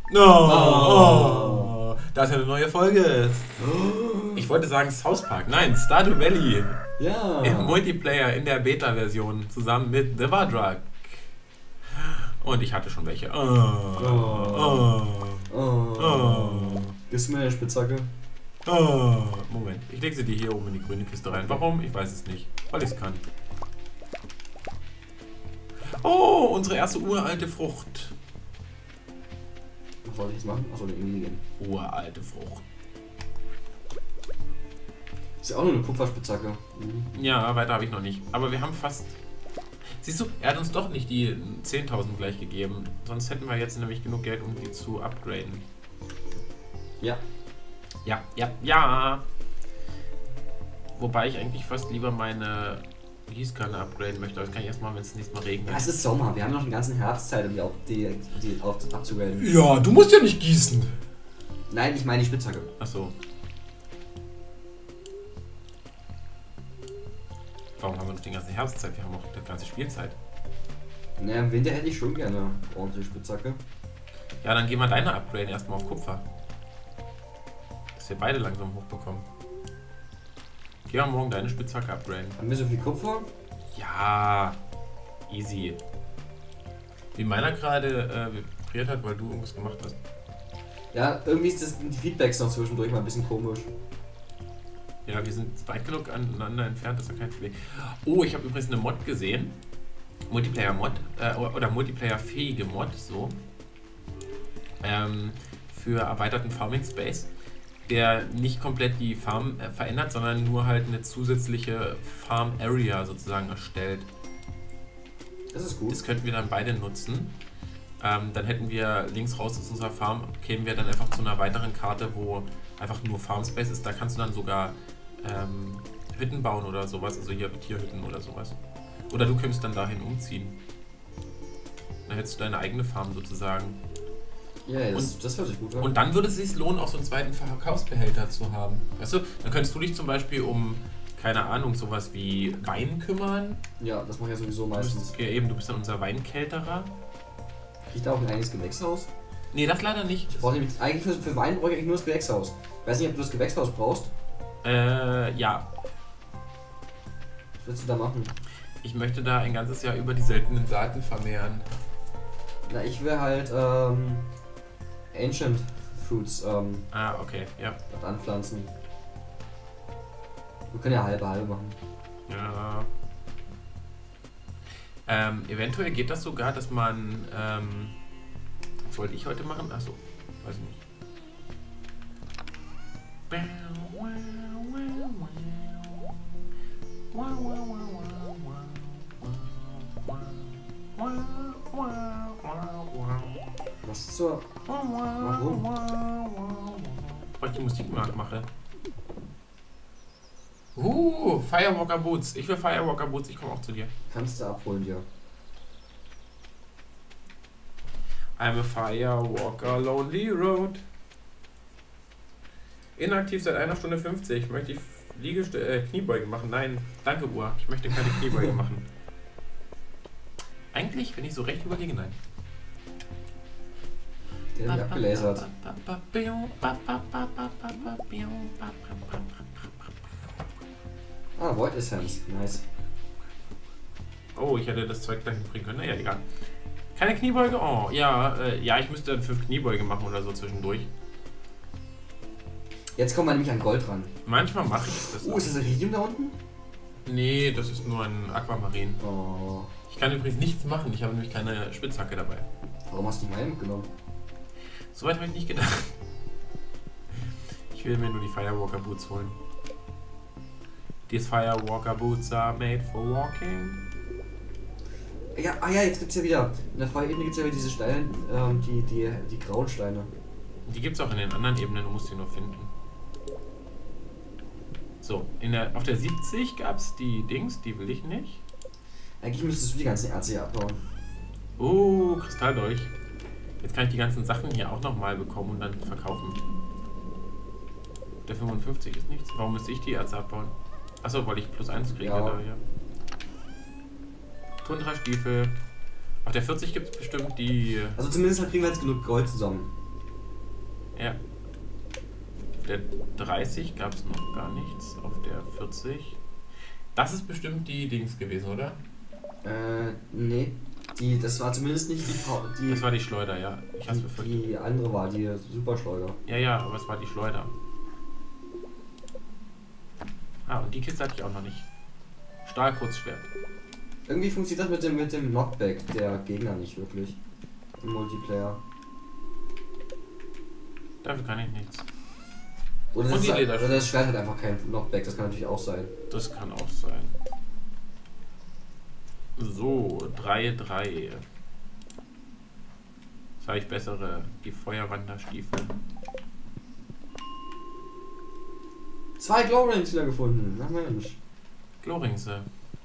Oh, da ist ja eine neue Folge. Ich wollte sagen South Park. Nein, Stardew Valley. Ja. Im Multiplayer in der Beta-Version zusammen mit The Wardrug. Und ich hatte schon welche. Gibst du mir eine Spitzhacke? Moment, ich lege sie dir hier oben in die grüne Kiste rein. Warum? Ich weiß es nicht. Weil ich es kann. Oh, unsere erste uralte Frucht. Was soll ich jetzt machen? Achso, irgendwie gehen. Uralte Frucht. Ist ja auch nur eine Kupferspitzhacke. Ja, weiter habe ich noch nicht. Aber wir haben fast... Siehst du, er hat uns doch nicht die 10.000 gleich gegeben. Sonst hätten wir jetzt nämlich genug Geld, um die zu upgraden. Ja. Ja. Wobei ich eigentlich fast lieber meine Gießkanne upgraden möchte. Das kann ich erst mal, wenn es nächstes Mal regnet. Ja, es ist Sommer. Wir haben noch den ganzen Herbstzeit, um die abzugraden. Ja, du musst ja nicht gießen. Nein, ich meine die Spitzhacke. Achso. Warum haben wir noch die ganze Herbstzeit? Wir haben auch die ganze Spielzeit. Naja, im Winter hätte ich schon gerne ordentliche Spitzhacke. Ja, dann gehen wir deine upgraden erstmal auf Kupfer. Dass wir beide langsam hochbekommen. Gehen wir morgen deine Spitzhacke upgraden. Haben wir so viel Kupfer? Ja, easy. Wie meiner gerade vibriert hat, weil du irgendwas gemacht hast. Ja, irgendwie ist das die Feedbacks noch zwischendurch mal ein bisschen komisch. Ja, wir sind weit genug aneinander entfernt, das ist ja kein Problem. Oh, ich habe übrigens eine Mod gesehen. Multiplayer-Mod. Oder Multiplayer-fähige Mod, so. Für erweiterten Farming Space. Der nicht komplett die Farm verändert, sondern nur halt eine zusätzliche Farm Area sozusagen erstellt. Das ist gut. Das könnten wir dann beide nutzen. Dann hätten wir links raus aus unserer Farm, kämen wir dann einfach zu einer weiteren Karte, wo einfach nur Farm Space ist. Da kannst du dann sogar Hütten bauen oder sowas, also hier Tierhütten oder sowas. Oder du könntest dann dahin umziehen. Dann hättest du deine eigene Farm sozusagen. Ja, das hört sich gut an. Und dann würde es sich lohnen, auch so einen zweiten Verkaufsbehälter zu haben. Weißt du, dann könntest du dich zum Beispiel um, keine Ahnung, sowas wie Wein kümmern. Ja, das mache ich ja sowieso meistens. Ja, eben, du bist dann unser Weinkälterer. Krieg da auch ein eigenes Gewächshaus? Nee, das leider nicht. Ich brauche nämlich eigentlich für Wein brauche ich eigentlich nur das Gewächshaus. Ich weiß nicht, ob du das Gewächshaus brauchst. Ja. Was willst du da machen? Ich möchte da ein ganzes Jahr über die seltenen Saaten vermehren. Na, ich will halt Ancient Fruits Okay, ja. anpflanzen. Wir können ja halbe machen. Ja. Eventuell geht das sogar, dass man, was wollte ich heute machen? Achso, weiß ich nicht. Was zur... Warum? Weil ich die Musik mache. Firewalker Boots. Ich will Firewalker Boots, ich komme auch zu dir. Kannst du abholen, ja. I'm a Firewalker, Lonely Road. Inaktiv seit 1 Stunde 50. Möchte ich Kniebeugen machen? Nein, danke Uhr. Ich möchte keine Kniebeuge machen. Eigentlich, wenn ich so recht überlege, nein. Der hat mich abgelasert. Ah, Void Essence. Nice. Oh, ich hätte das Zeug dahin bringen können. Naja, egal. Keine Kniebeuge? Oh, ja, ja, ich müsste dann 5 Kniebeuge machen oder so zwischendurch. Jetzt kommt man nämlich an Gold ran. Manchmal mache ich das. Ist das Iridium da unten? Nee, das ist nur ein Aquamarin. Oh. Ich kann übrigens nichts machen, ich habe nämlich keine Spitzhacke dabei. Warum hast du nicht meinen mitgenommen? Soweit habe ich nicht gedacht. Ich will mir nur die Firewalker Boots holen. These Firewalker Boots are made for walking. Ja, jetzt gibt's ja wieder. In der Feuerebene gibt's ja wieder diese Steine, die grauen Steine. Die gibt's auch in den anderen Ebenen, du musst sie nur finden. So, auf der 70 gab's die Dings, die will ich nicht. Eigentlich müsstest du die ganzen Erze hier abbauen. Oh, Kristalldolch. Jetzt kann ich die ganzen Sachen hier auch nochmal bekommen und dann verkaufen. Der 55 ist nichts. Warum müsste ich die Erze abbauen? Achso, weil ich +1 kriege. Ja. Da, ja. Tundra-Stiefel. Auf der 40 gibt es bestimmt die... Also zumindest kriegen wir jetzt genug Gold zusammen. Ja. Auf der 30 gab es noch gar nichts. Auf der 40. Das ist bestimmt die Dings gewesen, oder? Nee. Das war zumindest nicht die. Das war die Schleuder, ja. Ich hab's befürchtet. Die andere war die Superschleuder. Ja, aber es war die Schleuder. Ah, und die Kiste hatte ich auch noch nicht. Stahlkurzschwert. Irgendwie funktioniert das mit dem Knockback der Gegner nicht wirklich. Im Multiplayer. Dafür kann ich nichts. Oder Und die oder das Schwert hat einfach kein Knockback, das kann natürlich auch sein. Das kann auch sein. So, 3-3. Jetzt habe ich bessere, die Feuerwanderstiefel. 2 Glowrings wieder gefunden. Na Mensch. Glowringse.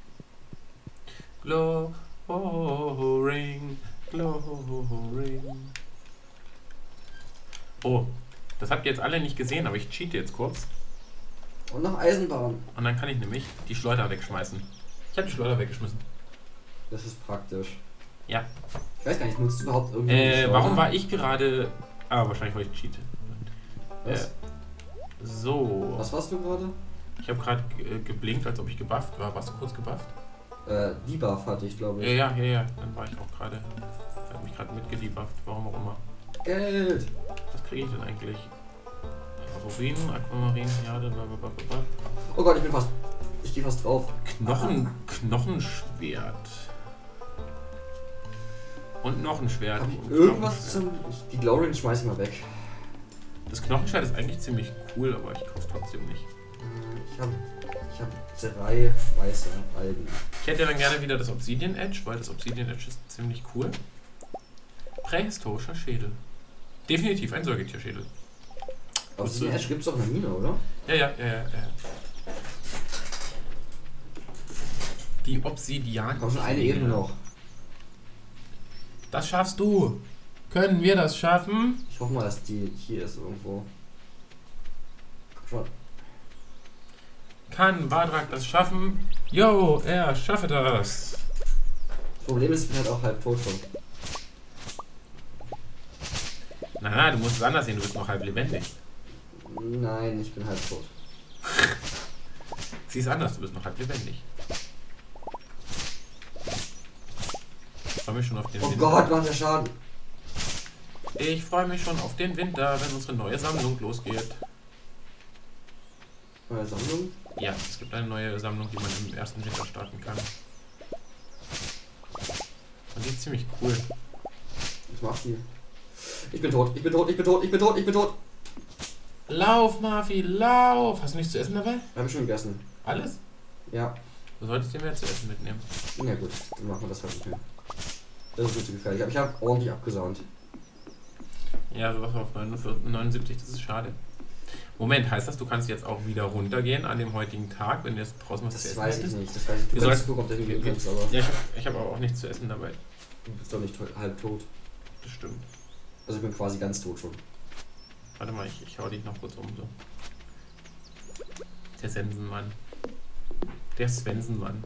Glowring. Oh, das habt ihr jetzt alle nicht gesehen, aber ich cheate jetzt kurz. Und noch Eisenbahn. Und dann kann ich nämlich die Schleuder wegschmeißen. Ich habe die Schleuder weggeschmissen. Das ist praktisch. Ja. Ich weiß gar nicht, nutzt du überhaupt irgendwie warum war ich gerade... Ah, wahrscheinlich, weil ich cheate. Was? So. Was warst du gerade? Ich habe gerade geblinkt, als ob ich gebufft war. Warst du kurz gebufft? Debuff hatte ich, glaube ich. Ja. Dann war ich auch gerade... Ich habe mich gerade mitgedebufft, warum auch immer. Geld! Was kriege ich denn eigentlich? Rubin, Aquamarin, Jade, blablabla. Oh Gott, ich gehe fast drauf. Knochenschwert. Und noch ein Schwert. Hab ich irgendwas zum... Die Glowrings schmeiß ich mal weg. Das Knochenschwert ist eigentlich ziemlich cool, aber ich kaufe trotzdem nicht. Ich hab 3 weiße Algen. Ich hätte dann gerne wieder das Obsidian Edge, weil das Obsidian Edge ist ziemlich cool. Prähistorischer Schädel. Definitiv ein Säugetierschädel. Obsidian Edge gibt's doch in der Mine, oder? Ja. Die Obsidian. Komm schon eine Ebene noch. Das schaffst du. Können wir das schaffen? Ich hoffe mal, dass die hier ist irgendwo. Komm schon. Kann Badrak das schaffen? Jo, er schaffe das. Das Problem ist, ich bin halt auch halb tot schon. Na, du musst es anders sehen, du bist noch halb lebendig. Nein, ich bin halb tot. Sieh es anders, du bist noch halb lebendig. Ich freue mich schon auf den Oh Winter. Gott, macht der Schaden. Ich freue mich schon auf den Winter, wenn unsere neue Sammlung losgeht. Neue Sammlung? Ja, es gibt eine neue Sammlung, die man im ersten Winter starten kann. Und die ist ziemlich cool. Was macht die? Ich bin tot. Lauf, Marfi, lauf! Hast du nichts zu essen dabei? Hab ich schon gegessen. Alles? Ja. Du solltest dir mehr zu essen mitnehmen. Na gut, dann machen wir das halt nicht mehr. Das ist nicht so gefährlich. Aber ich habe ordentlich abgesaunt. Ja, sowas auf 79, das ist schade. Moment, heißt das, du kannst jetzt auch wieder runtergehen an dem heutigen Tag, wenn du jetzt draußen was zu essen Das weiß ich hättest? nicht. Das weiß ich. Du kannst gucken, ob du hingehen kannst, aber Ja, ich hab aber auch nichts zu essen dabei. du bist doch nicht halb tot. Das stimmt. Also ich bin quasi ganz tot schon. Warte mal, ich hau dich noch kurz um. So. Der Sensenmann. Der Svensenmann.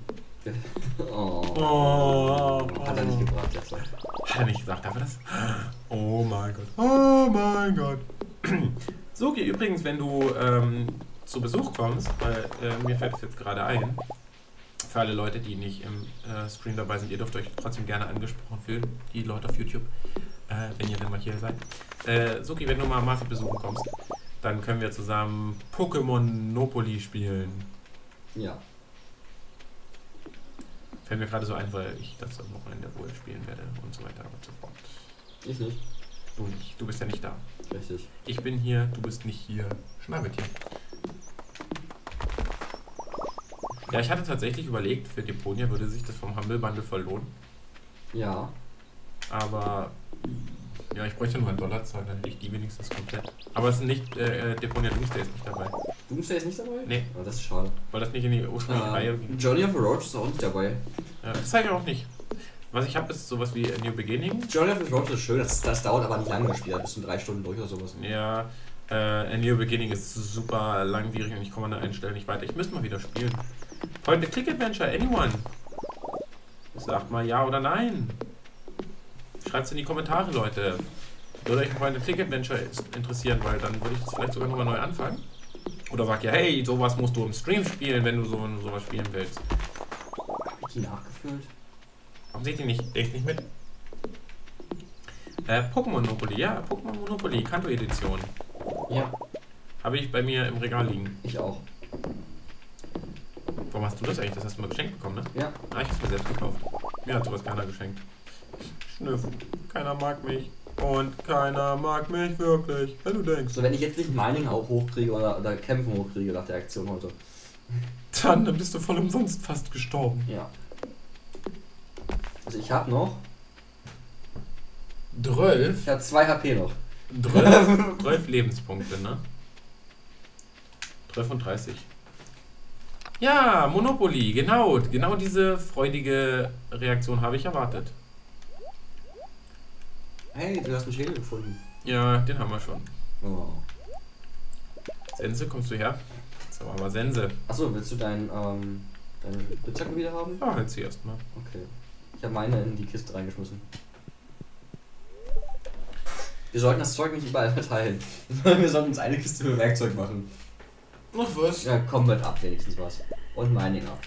Oh. Hat er nicht gebracht, jetzt. Hat er nicht gesagt, darf er das? Oh mein Gott. Oh mein Gott. So, übrigens, wenn du zu Besuch kommst, weil mir fällt es jetzt gerade ein, für alle Leute, die nicht im Stream dabei sind, ihr dürft euch trotzdem gerne angesprochen fühlen, die Leute auf YouTube, wenn ihr denn mal hier seid. Suki, wenn du mal Marfi besuchen kommst, dann können wir zusammen Pokémon-Monopoly spielen. Ja. Fällt mir gerade so ein, weil ich das am Wochenende wohl spielen werde und so weiter und so fort. Ich nicht. Du nicht. Du bist ja nicht da. Richtig. Ich bin hier, du bist nicht hier. Schnabeltier. Ja, ich hatte tatsächlich überlegt, für Deponia würde sich das vom Humble Bundle voll lohnen. Ja. Aber ja, ich bräuchte nur $1 zahlen, dann hätte ich die wenigstens komplett. Aber es ist nicht, Deponia Doomsday ist nicht dabei. Doomsday ist nicht dabei? Nee. Oh, das ist schade. Weil das nicht in die ursprüngliche Reihe ging. Journey of the Roach ist auch nicht dabei. Ja, das zeige ich auch nicht. Was ich habe, ist sowas wie A New Beginning. Journey of the Roach ist schön, das dauert aber nicht lange, das Spiel, bis zu 3 Stunden durch oder sowas. Ja, A New Beginning ist super langwierig und ich komme an der einen Stelle nicht weiter. Ich müsste mal wieder spielen. Point-and-Click-Adventure, anyone? Sagt mal ja oder nein. Schreibt's in die Kommentare, Leute. Würde euch ein Point-and-Click-Adventure interessieren, weil dann würde ich das vielleicht sogar nochmal neu anfangen. Oder sagt ihr, hey, sowas musst du im Stream spielen, wenn du sowas spielen willst. Hab ich die nachgefüllt? Warum seht ihr nicht? Der ist nicht mit. Pokémon Monopoly, ja, Pokémon Monopoly, Kanto-Edition. Ja. Habe ich bei mir im Regal liegen. Ich auch. Warum hast du das eigentlich? Das hast du mal geschenkt bekommen, ne? Ja. Ah, ich hab's mir selbst gekauft. Mir hat sowas keiner geschenkt. Schnüff. Keiner mag mich. Und keiner mag mich wirklich, wenn du denkst. So, wenn ich jetzt nicht Mining auch hochkriege oder Kämpfen hochkriege nach der Aktion heute. Dann bist du voll umsonst fast gestorben. Ja. Also ich habe noch... 12? Ich habe 2 HP noch. 12 Lebenspunkte, ne? 12 von 30. Ja, Monopoly, genau diese freudige Reaktion habe ich erwartet. Hey, du hast einen Schädel gefunden. Ja, den haben wir schon. Oh. Sense, kommst du her? So, aber Sense. Achso, willst du deine Spitzhacke wieder haben? Ah, halt sie erstmal. Okay. Ich habe meine in die Kiste reingeschmissen. Wir sollten das Zeug nicht überall verteilen. Wir sollten uns eine Kiste für Werkzeug machen. Ach was? Ja, Combat ab wenigstens was. Und Mining ab.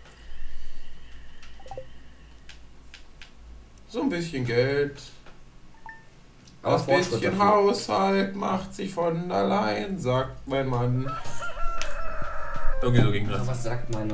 So ein bisschen Geld. Aber Das Fortschritt bisschen dafür. Haushalt macht sich von allein, sagt mein Mann. Irgendwie so ging das. Was sagt meine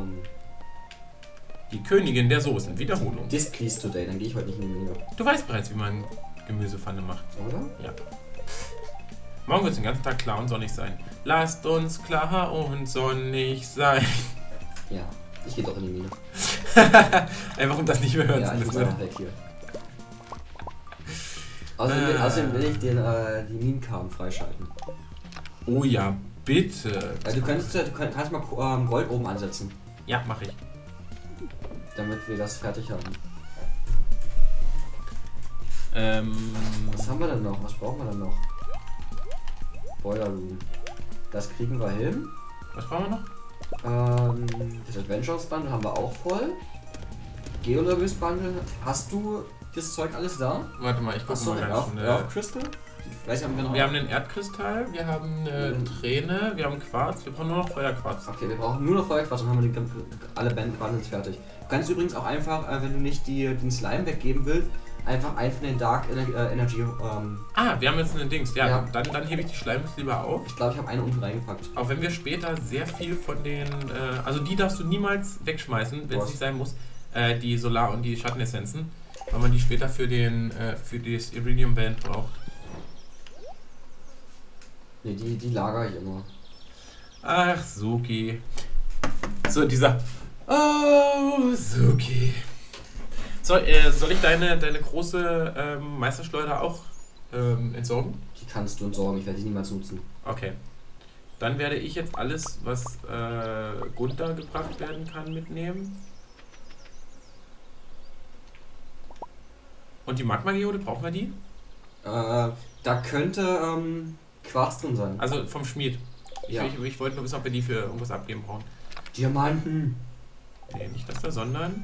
Die Königin der Soßen. Wiederholung. Displeased today? Dann gehe ich heute nicht in die Mine. Du weißt bereits, wie man Gemüsepfanne macht. Oder? Ja. Morgen wird es den ganzen Tag klar und sonnig sein. Lasst uns klar und sonnig sein. Ja. Ich gehe doch in die Mine. Einfach um das nicht mehr hören Ja, zu ich muss müssen. einfach weg hier. Außerdem will ich die Minenkarten freischalten. Oh ja, bitte. Also kannst mal Gold oben ansetzen, Ja, mach ich. damit wir das fertig haben. Was haben wir denn noch? Was brauchen wir denn noch? Boiler Room. Das kriegen wir hin. Was brauchen wir noch? Das Adventures Bundle haben wir auch voll. Geologist Bundle. Hast du das Zeug alles da? Warte mal, ich gucke Hast du mal einen ganz schnell. Earth Crystal? Vielleicht haben wir noch. Wir haben einen Erdkristall, wir haben eine Träne, wir haben Quarz, wir brauchen nur noch Feuerquarz. Okay, wir brauchen nur noch Feuerquarz, dann haben wir alle Bundles fertig. Du kannst übrigens auch einfach, wenn du nicht den Slime weggeben willst, einfach einen von den Dark Energy. Ah, wir haben jetzt einen Dings. Ja, Ja. Dann hebe ich die Schleimus lieber auf. Ich glaube, ich habe eine unten reingepackt. Auch wenn wir später sehr viel von den... also die darfst du niemals wegschmeißen, wenn es Was? nicht sein muss. Die Solar- und die Schattenessenzen. Weil man die später für das Iridium Band braucht. Ne, die lagere ich immer. Ach, Suki. So, dieser... Oh, Suki. Soll ich deine große Meisterschleuder auch entsorgen? Die kannst du entsorgen, ich werde die niemals nutzen. Okay. Dann werde ich jetzt alles, was Gunther gebracht werden kann, mitnehmen. Und die Magma-Geode, brauchen wir die? Da könnte Quarz drin sein. Also vom Schmied. Ja. Ich wollte nur wissen, ob wir die für irgendwas abgeben brauchen. Diamanten. Nee, nicht das da, sondern...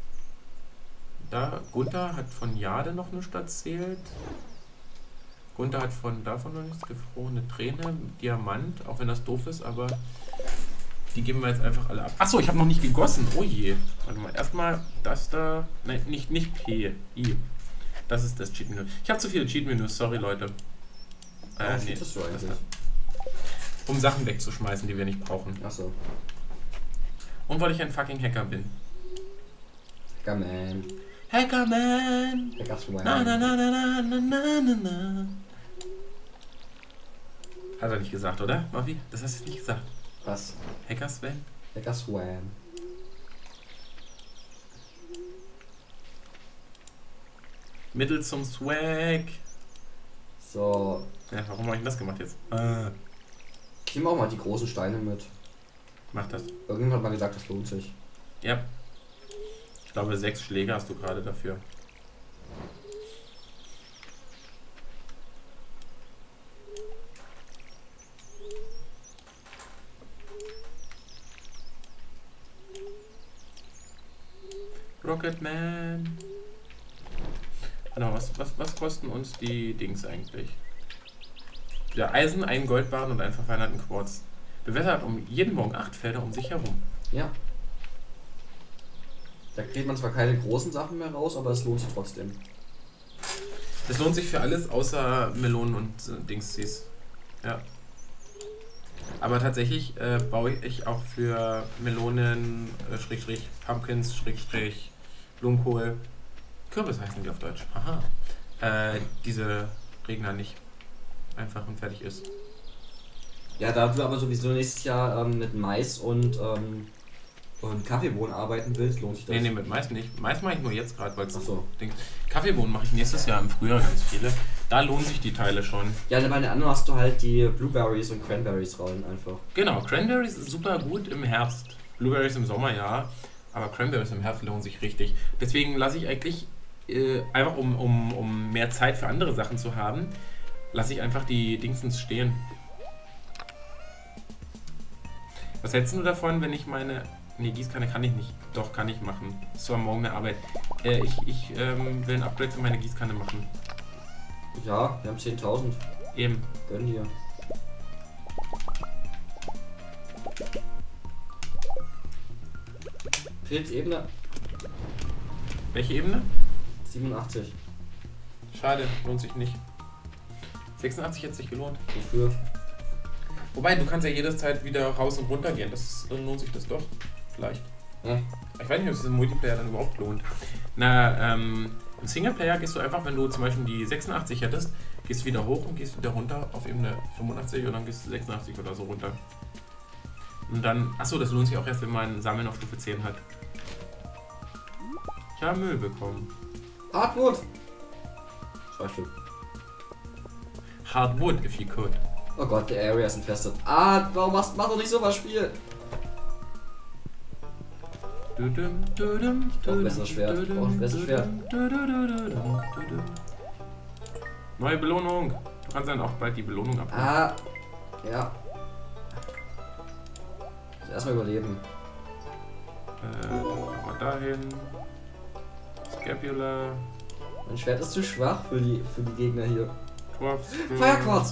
Da, Gunther hat von Jade noch nichts erzählt. Gunther hat davon noch nichts, gefrorene Träne, Diamant, auch wenn das doof ist, aber die geben wir jetzt einfach alle ab. Achso, ich habe noch nicht gegossen. Oh je. Warte mal, erstmal das da. Nein, nicht P. I. Das ist das Cheat-Menü. Ich habe zu viele Cheat-Menüs, sorry Leute. Was Nee, cheatest du eigentlich? um Sachen wegzuschmeißen, die wir nicht brauchen. Achso. Und weil ich ein fucking Hacker bin. Hackerman. Hackerman! Hackerswan. Na na na na na na na na na. Hat er nicht gesagt, oder? Mavi? Das hast du nicht gesagt. Was? Hacker Sven? Hackerswan. Mittel zum Swag. So. Ja, warum habe ich denn das gemacht jetzt? Ich nehme auch mal die großen Steine mit. Mach das. Irgendjemand hat mal gesagt, das lohnt sich. Ja. Ich glaube, 6 Schläge hast du gerade dafür. Rocketman. Genau, was kosten uns die Dings eigentlich? Der Eisen, einen Goldbarren und einen verfeinerten Quarz. Bewässert um jeden Morgen 8 Felder um sich herum. Ja. Da kriegt man zwar keine großen Sachen mehr raus, aber es lohnt sich trotzdem. Das lohnt sich für alles außer Melonen und Dingsies. Ja. Aber tatsächlich baue ich auch für Melonen, Pumpkins, Blumenkohl, Kürbis heißen die auf Deutsch. Aha. Diese Regner nicht. Einfach und fertig ist. Ja, da du aber sowieso nächstes Jahr mit Mais und Kaffeebohnen arbeiten willst, lohnt sich das. Nee, mit Mais nicht. Mais mache ich nur jetzt gerade, weil es so. Kaffeebohnen mache ich nächstes Jahr im Frühjahr ganz viele. Da lohnen sich die Teile schon. Ja, bei den anderen hast du halt die Blueberries und Cranberries rollen einfach. Genau, Cranberries ist super gut im Herbst. Blueberries im Sommer, ja. Aber Cranberries im Herbst lohnen sich richtig. Deswegen lasse ich eigentlich, einfach um mehr Zeit für andere Sachen zu haben, lasse ich einfach die Dingsens stehen. Was hältst du davon, wenn ich meine... Ne, Gießkanne kann ich nicht. Doch, kann ich machen. Das ist zwar morgen mehr Arbeit. Ich will ein Upgrade für meine Gießkanne machen. Ja, wir haben 10.000. Eben. Gönn dir. Pilzebene. Welche Ebene? 87. Schade, lohnt sich nicht. 86 hätte sich gelohnt. Wofür? Wobei, du kannst ja jederzeit wieder raus und runter gehen. Dann lohnt sich das doch. Vielleicht. Ja. Ich weiß nicht, ob es im Multiplayer dann überhaupt lohnt. Na, im Singleplayer gehst du einfach, wenn du zum Beispiel die 86 hättest, gehst du wieder hoch und gehst wieder runter auf Ebene 85 und dann gehst du 86 oder so runter. Und dann, achso, das lohnt sich auch erst, wenn man Sammeln auf Stufe 10 hat. Ich habe Müll bekommen. Hardwood! 2 Stück. Hardwood, if you could. Oh Gott, der Area ist infested. Ah, warum mach doch nicht sowas, Spiel? Ich brauch besseres Schwert. Ich brauch ein besseres Schwert. Neue Belohnung. Du kannst dann auch bald die Belohnung abholen. Ah, ja. Erstmal überleben. Mal dahin. Scapula. Mein Schwert ist zu schwach für die Gegner hier. Quarz. Feuerquarz!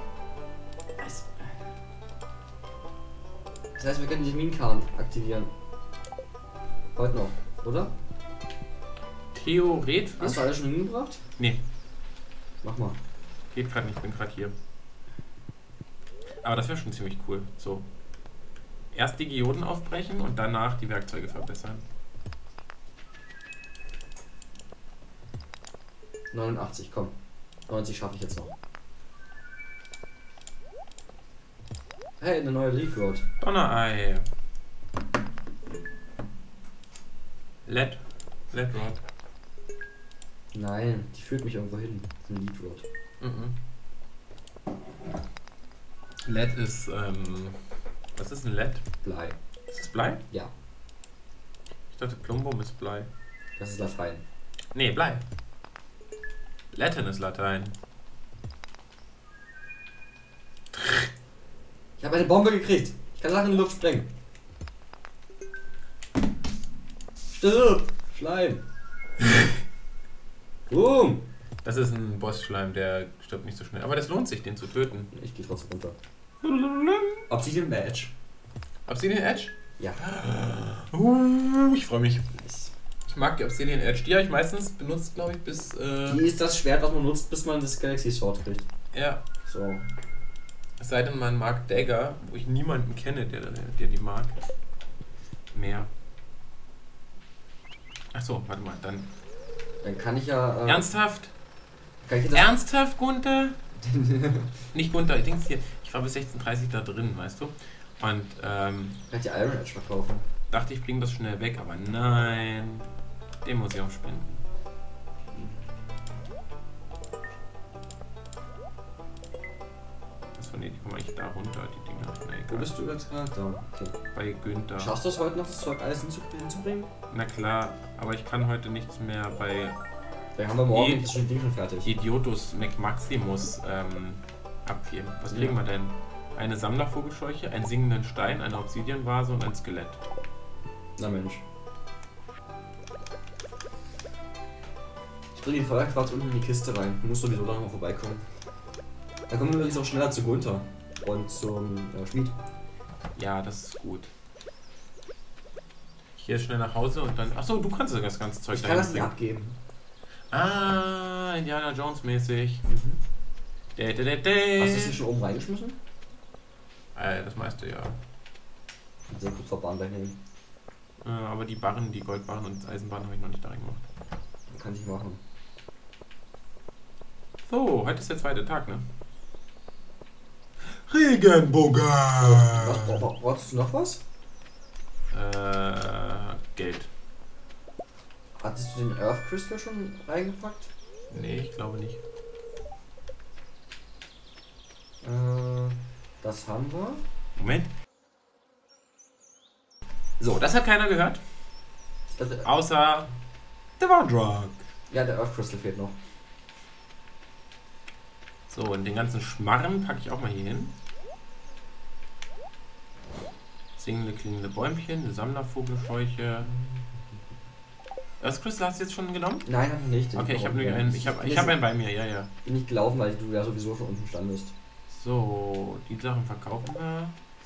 Das heißt, wir können die Minenkahn aktivieren. Heute noch, oder? Theoretisch. Hast du alles schon hingebracht? Nee. Mach mal. Geht gerade nicht, ich bin gerade hier. Aber das wäre schon ziemlich cool. So. Erst die Geoden aufbrechen und danach die Werkzeuge verbessern. 89, komm. 90 schaffe ich jetzt noch. Hey, eine neue Leaf Road. Donnerei. LED Rod. Nein, die führt mich irgendwo hin. Eine Leaf Road. LED ist, was ist ein LED? Blei. Ist das Blei? Ja, Ich dachte Plumbum ist Blei. das ist Latein. Nee, Blei. Latin ist Latein. Ich habe eine Bombe gekriegt. Ich kann Sachen in die Luft sprengen. Stirb! Schleim! Boom! Das ist ein Bossschleim, der stirbt nicht so schnell. Aber das lohnt sich, den zu töten. Ich gehe trotzdem runter. Obsidian Edge. Obsidian Edge? Ja. Ich freue mich. Ich mag die Obsidian Edge. Die habe ich meistens benutzt, glaube ich, bis... Die ist das Schwert, was man nutzt, bis man das Galaxy Sword kriegt. Ja. So. Es sei denn, man mag Dagger, wo ich niemanden kenne, der die mag. Mehr. Achso, warte mal, dann... Dann kann ich ja... Ernsthaft? Kann ich das Ernsthaft, Gunther? Nicht Gunther, ich denke hier, ich war bis 16:30 da drin, weißt du? Und kann ich die Iron Edge verkaufen? dachte, ich bringe das schnell weg, aber nein. Den muss ich auch spenden. Achso, nee, die kommen eigentlich da runter, die Dinger. Na, egal. Wo bist du jetzt gerade? Da. Okay. Bei Günther. Schaffst du es heute noch, das Zeug alles hinzubringen? Na klar, aber ich kann heute nichts mehr bei Dann haben wir morgen das Ding schon fertig. Idiotus Maximus abgeben. Was kriegen wir denn? Eine Sammlervogelscheuche, einen singenden Stein, eine Obsidianvase und ein Skelett. Na Mensch. Ich bring den Feuerquarz unten in die Kiste rein. Du musst sowieso da noch mal vorbeikommen. Da kommen wir übrigens auch schneller zu Gunther und zum Schmied. Ja, das ist gut. Ich gehe schnell nach Hause und dann... Achso, du kannst das ganze Zeug Ich kann das nicht abgeben. Ah, Indiana Jones mäßig. Mhm. Hast du Hast du das nicht schon oben reingeschmissen? Das meiste ja. Sehr gut Verbahn wegnehmen. Aber die Barren, die Goldbarren und Eisenbarren habe ich noch nicht da reingemacht. Kann ich machen. So, heute ist der zweite Tag, ne? Regenbogen! Was, brauchst du noch was? Geld. Hattest du den Earth Crystal schon reingepackt? Nee, ich glaube nicht. Das haben wir. Moment. So, das hat keiner gehört. Außer der Wardrug. Ja, der Earth Crystal fehlt noch. So, und den ganzen Schmarren packe ich auch mal hier hin. Singende, klingende Bäumchen, eine Sammlervogelscheuche. Das Crystal hast du jetzt schon genommen? Nein, hab ich nicht. Okay, ich habe nur einen. Ich hab einen bei mir, ja, ja. Bin nicht gelaufen, weil du ja sowieso schon unten standest. So, die Sachen verkaufen wir.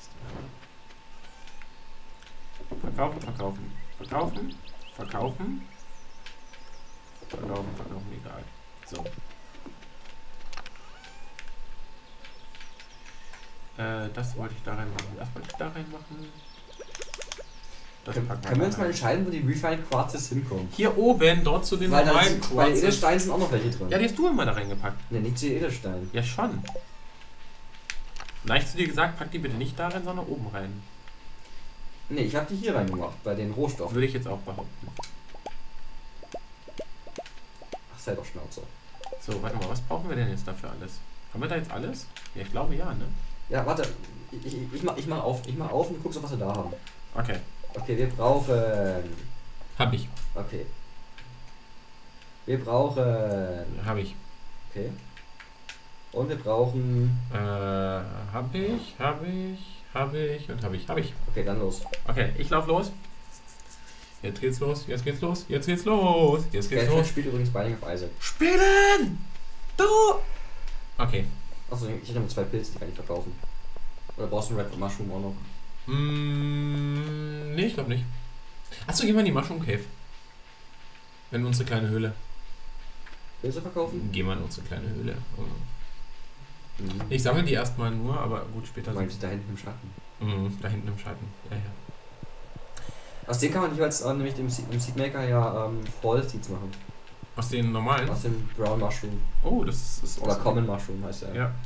Verkaufen, verkaufen, verkaufen, verkaufen. Verkaufen, verkaufen, egal. So. Das wollte ich da reinmachen. Das wollte ich da reinmachen. Das Können wir uns mal entscheiden, wo die Refined Quarzes hinkommen? Hier oben, dort zu den normalen Quarzes. Bei Edelsteinen sind auch noch welche drin. Ja, die hast du immer da reingepackt. Ne, nicht zu Edelstein. Ja, schon. Na, ich zu dir gesagt, pack die bitte nicht da rein, sondern oben rein. Ne, ich habe die hier reingemacht, bei den Rohstoffen. Würde ich jetzt auch behaupten. Ach, sei doch Schnauze. So, warte mal, was brauchen wir denn jetzt dafür alles? Haben wir da jetzt alles? Ja, ich glaube ja, ne? Ja, warte. Ich mach auf. Ich mach auf und du guckst, was wir da haben. Okay. Okay, wir brauchen... Hab ich. Okay. Wir brauchen... Hab ich. Okay. Und wir brauchen... Hab ich und hab ich. Okay, dann los. Okay, ich lauf los. Jetzt geht's los, jetzt geht's los, jetzt geht's los, jetzt geht's los. Spielt übrigens Binding of Isaac. Spielen! Du! Okay. Achso, ich hätte noch 2 Pilze, die kann ich verkaufen. Oder brauchst du einen Red Mushroom auch noch? Nee, ich glaube nicht. Achso, gehen wir in die Mushroom Cave. In unsere kleine Höhle. Pilze verkaufen? Gehen wir in unsere kleine Höhle. Mhm. Ich sammle die erstmal nur, aber gut, später. Du meinst da hinten im Schatten? Da hinten im Schatten, ja, ja. Aus dem kann man jeweils nämlich im Seedmaker ja Fall Seeds machen. Aus den normalen? Aus dem Brown Mushroom. Oh, das ist Oder Common Mushroom heißt der. Ja.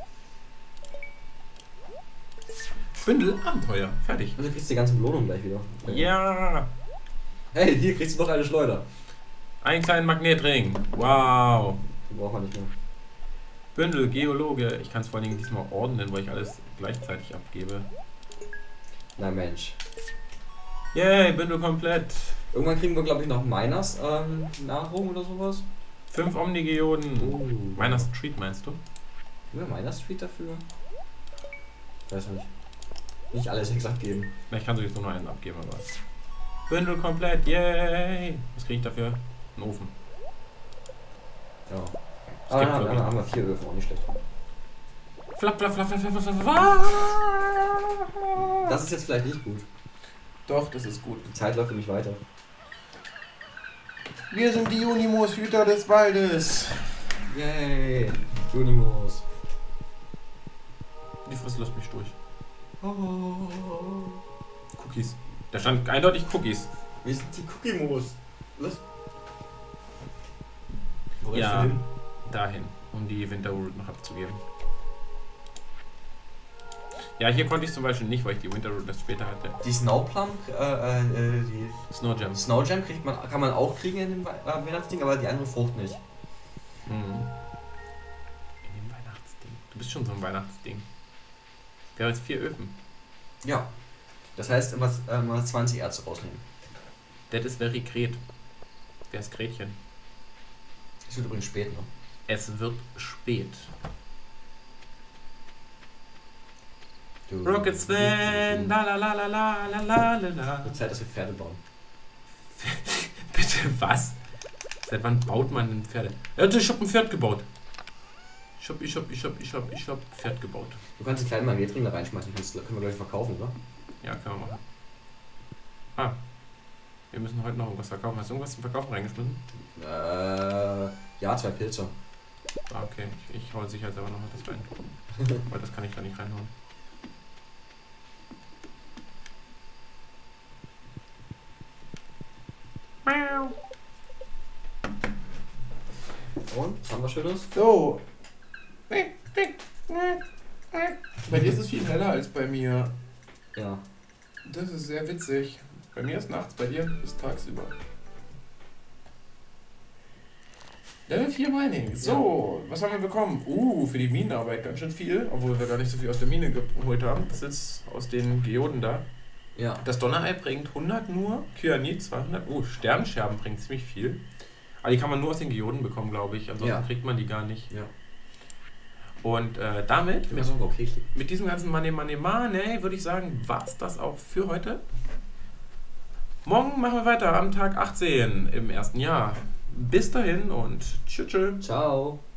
Bündel Abenteuer. Fertig. Und du kriegst die ganzen Belohnungen gleich wieder. Ja. Hey, hier kriegst du noch eine Schleuder. Einen kleinen Magnetring. Wow. Die braucht man nicht mehr. Bündel, Geologe. Ich kann es vor allen Dingen diesmal ordnen, weil ich alles gleichzeitig abgebe. Na Mensch. Yay, Bündel komplett. Irgendwann kriegen wir, glaube ich, noch Miners Nahrung oder sowas. 5 Omnigeoden. Miner Street meinst du? Kriegen wir Miner Street dafür? Weiß nicht. Nicht alles exakt geben. Na, ich kann sowieso nur einen abgeben, aber... Bündel komplett, yay! Was kriege ich dafür? Einen Ofen. Ja. Es Aber gibt dann haben wir 4 Öfen, auch nicht schlecht. Flap, flap, flap, flap, flap, flap, flap. Das ist jetzt vielleicht nicht gut. Doch, das ist gut. Die Zeit läuft nämlich weiter. Wir sind die Junimos, Hüter des Waldes. Yay! Junimos. Die Frist lässt mich durch. Oh. Cookies. Da stand eindeutig Cookies. Wir sind die Cookie-Mos. Was? Wo Ja, hin? dahin, um die Winterroot noch abzugeben. Ja, hier konnte ich zum Beispiel nicht, weil ich die Winterroot erst später hatte. Die Snowplum, die Snowjam. Snowjam kann man auch kriegen in dem Weihnachtsding, aber die andere Frucht nicht. In dem Weihnachtsding. Du bist schon so ein Weihnachtsding. Wir haben jetzt 4 Öfen. Ja. Das heißt, immer 20 Erze rausnehmen. Das ist very Gret. Wer ist Gretchen? Es wird übrigens spät, ne? Es wird spät. Rocket Sven, la la la la la la la la. Wird Zeit, dass wir Pferde bauen. Bitte was? Seit wann baut man denn Pferde? Ja, ich hab ein Pferd gebaut. Ich hab Pferd gebaut. Du kannst einen kleinen Magnetring da reinschmeißen, können wir gleich verkaufen, oder? Ja, können wir machen. Ah. Wir müssen heute noch irgendwas verkaufen. Hast du irgendwas zum Verkaufen reingeschmissen? Ja, 2 Pilze. Ah, okay. Ich hau sicherheitshalber noch das rein. Weil das kann ich da nicht reinhauen. Und, was haben wir Schönes? So. Bei dir ist es viel heller als bei mir. Ja. Das ist sehr witzig. Bei mir ist nachts, bei dir ist tagsüber. Level 4 Mining. So, was haben wir bekommen? Für die Minenarbeit ganz schön viel, obwohl wir gar nicht so viel aus der Mine geholt haben. Das ist aus den Geoden da. Ja. Das Donnerei bringt 100 nur, Kyanit 200. Sternenscherben bringt ziemlich viel. Aber die kann man nur aus den Geoden bekommen, glaube ich. Ansonsten kriegt man die gar nicht. Ja. Und damit, okay. mit diesem ganzen Money, würde ich sagen, war es das auch für heute. Morgen machen wir weiter am Tag 18 im ersten Jahr. Bis dahin und tschüss. Ciao.